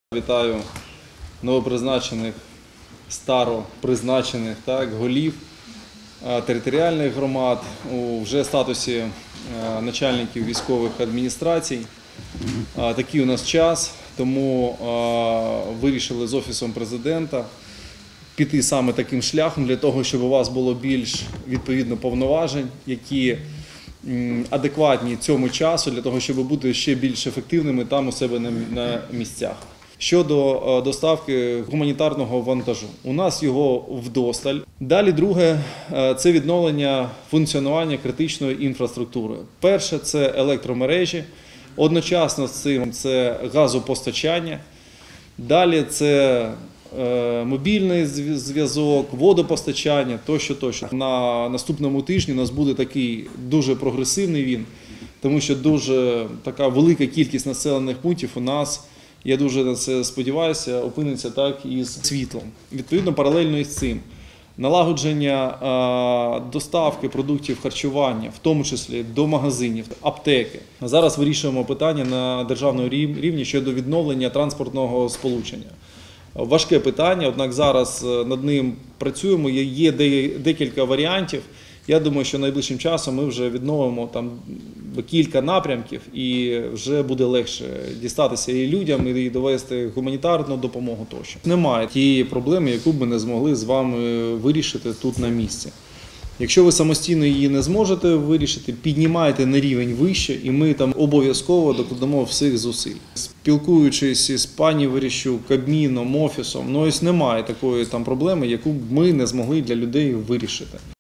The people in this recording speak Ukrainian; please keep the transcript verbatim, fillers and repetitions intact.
Вітаю новопризначених, старопризначених так, голів територіальних громад у вже статусі начальників військових адміністрацій. Такий у нас час, тому вирішили з Офісом Президента піти саме таким шляхом для того, щоб у вас було більш відповідно повноважень, які адекватні цьому часу, для того, щоб бути ще більш ефективними там у себе на місцях. Щодо доставки гуманітарного вантажу. У нас його вдосталь. Далі друге – це відновлення функціонування критичної інфраструктури. Перше – це електромережі, одночасно з цим це газопостачання. Далі це мобільний зв'язок, водопостачання, тощо, тощо. На наступному тижні у нас буде такий дуже прогресивний він, тому що дуже така велика кількість населених пунктів у нас, я дуже на це сподіваюся, опиниться так і з світлом. Відповідно, паралельно із цим налагодження доставки продуктів харчування, в тому числі до магазинів, аптеки. Зараз вирішуємо питання на державному рівні щодо відновлення транспортного сполучення. Важке питання, однак зараз над ним працюємо, є декілька варіантів. Я думаю, що найближчим часом ми вже відновимо там кілька напрямків і вже буде легше дістатися і людям, і довести гуманітарну допомогу тощо. Немає тієї проблеми, яку б ми не змогли з вами вирішити тут на місці. Якщо ви самостійно її не зможете вирішити, піднімайте на рівень вище, і ми там обов'язково докладемо всіх зусиль. Спілкуючись з пані Верещук, Кабміном, Офісом, ну ось немає такої там проблеми, яку б ми не змогли для людей вирішити.